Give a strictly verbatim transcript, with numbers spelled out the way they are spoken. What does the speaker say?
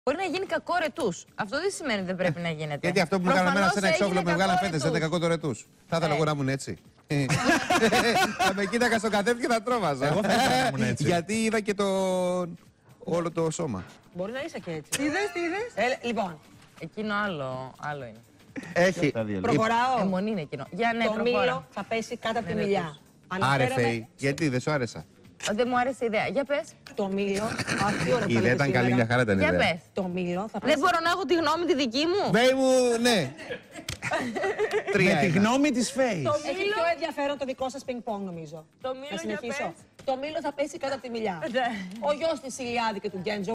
Μπορεί να γίνει κακό ρετούς. Αυτό δεν σημαίνει ότι δεν πρέπει να γίνεται. Γιατί αυτό που μου κάνανε εμένα σε ένα εξώφυλλο με βγάλαν φέτες, δεν είναι κακό το ρετούς. Θα ήθελα εγώ να ήμουν έτσι. Θα με κοίταγα στο κατέβει και θα τρόμαζα. Εγώ θα ήθελα να ήμουν έτσι. Γιατί είδα και το όλο το σώμα. Μπορεί να είσαι και έτσι. Τι είδες, τι είδες. Λοιπόν, Εκείνο άλλο, άλλο είναι. Έχει. προχωράω. Αιμονή είναι εκείνο. Για ναι, Το προχώρα. μήλο θα πέσει κάτω από τη Ναι, μιλιά. Άρε Φέη, γιατί δεν σου άρεσα. Δεν μου άρεσε η ιδέα. Για πες. Το μήλο. Αυτή ώρα Η ιδέα ήταν καλή, μια χαρά ήταν η Για ιδέα. πες. Το μήλο θα πέσει. Δεν μπορώ να έχω τη γνώμη τη δική μου. Φέη μου, ναι. Τρία Με τη ένα. γνώμη της Φέης. Έχει πιο ενδιαφέρον το δικό σας πινκ-πονγκ, νομίζω. Το μήλο Να για συνεχίσω. πες. Το μήλο θα πέσει κάτω από τη μιλιά. Ναι. Ο γιος της Ηλιάδη και του Γκέντζο